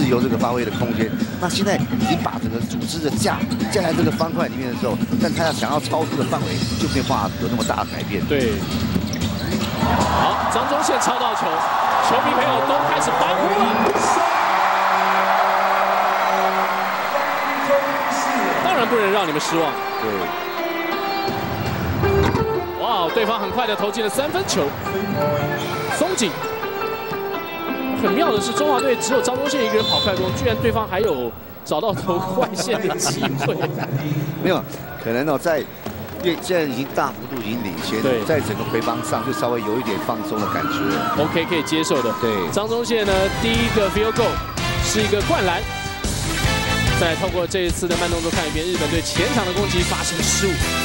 由这个发挥的空间。那现在已经把整个组织的架在这个方块里面的时候，但他想要超出的范围就没有办法有那么大的改变。 对。好，张宗宪抄到球，球迷朋友都开始欢呼了。当然不能让你们失望。 对。 哇，对方很快的投进了3分球，松井。很妙的是，中华队只有张宗宪一个人跑快攻，居然对方还有找到投外线的机会。 没有，可能在因为现在已经大幅度已经领先， 对， 在整个回防上就稍微有一点放松的感觉。 OK， 可以接受的。 对， 张宗宪呢，第一个 field goal 是一个灌篮。再透过这一次的慢动作看一遍，日本队前场的攻击发生失误。